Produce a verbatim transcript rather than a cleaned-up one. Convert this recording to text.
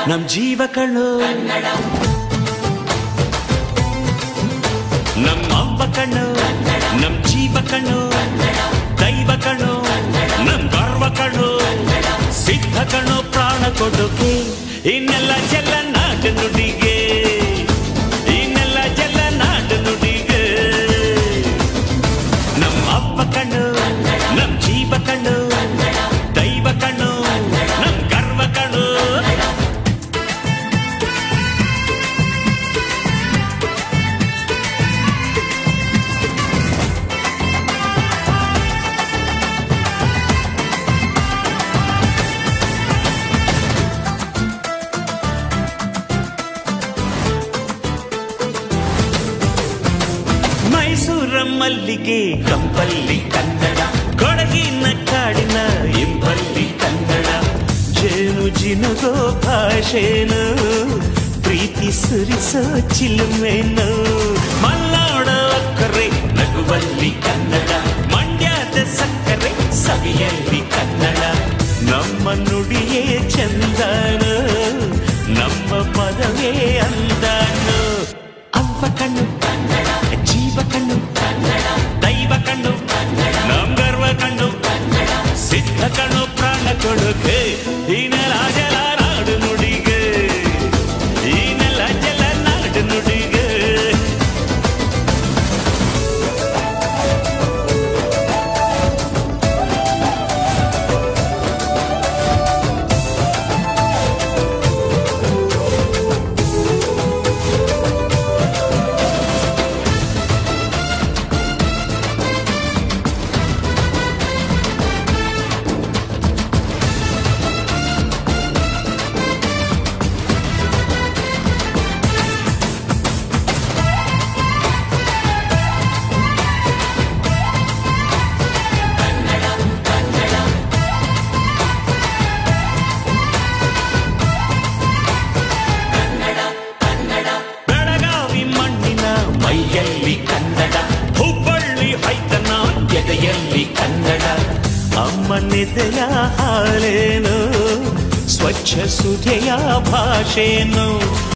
ನಮ್ ಜೀವ ಕಣ್ಣು ನಮ್ಮ ಅವ್ವ ಕಣ್ಣು ನಮ್ ಜೀವ ಕಣ್ಣು ದೈವ ಕಣ್ಣು ನಮ್ ಗರ್ವ ಕಣ್ಣು ಸಿದ್ಧ ಕಣ್ಣು ಪ್ರಾಣ ಕೊಡೋಕೆ ಇನ್ನೆಲ್ಲ ಜಲ ನಾಡು ನುಡಿಗೆ ಇನ್ನೆಲ್ಲ ಜಲ ನಾಡು ನುಡಿಗೆ ನಮ್ಮ ಅವ್ವ ಕಣ್ಣು ನಮ್ ಜೀವ ಕಣ್ಣು ದೈವ ಕಣ್ಣು ನಮ್ ಗರ್ವ ಕಣ್ಣು ಮೈಸೂರ ಮಲ್ಲಿಗೆ ಕಂಪಲ್ಲಿ ಕನ್ನಡ ಕೊಡಗಿನ ಕಾಡಿನ ಇಂಪಲ್ಲಿ ಕನ್ನಡ ಜೇನು ಜಿನುಗೋ ಭಾಷೆನು ಪ್ರೀತಿ ಸುರಿಸೋ ಚಿಲುಮೆನು ಮಲ್ನಾಡ ಅಕ್ಕರೆ ನಗುವಲ್ಲಿ ಕನ್ನಡ ಮಂಡ್ಯದ ಸಕ್ಕರೆ ಸವಿಯಲ್ಲಿ ಕನ್ನಡ ನಮ್ಮ ನುಡಿಯೇ ಚಂದನು ನಮ್ಮ ಪದವೇ ಅಂದನು ಅವ್ವ ಕಣ್ಣು ಜೀವ ಕಣ್ಣು ದೈವ ಕಣ್ಣು ನಮ್ ಗರ್ವ ಕಣ್ಣು ಸಿದ್ಧ ಕಣ್ಣು ಪ್ರಾಣ ಕೊಡುಗೆ ಈ ನೆಲ ಜಲ ನಾಡು ನುಡಿಗೆ ಈ ನೆಲ ಜಲ ನಾಡು ನುಡಿಗೆ ಮೈಯಲ್ಲಿ ಕನ್ನಡ ಹುಬ್ಬಳ್ಳಿ ಹೈತನ ಎದೆಯಲ್ಲಿ ಕನ್ನಡ ಅಮ್ಮನೆದೆಯ ಹಾಲೇನು ಸ್ವಚ್ಛ ಸುಧೆಯ ಭಾಷೆನು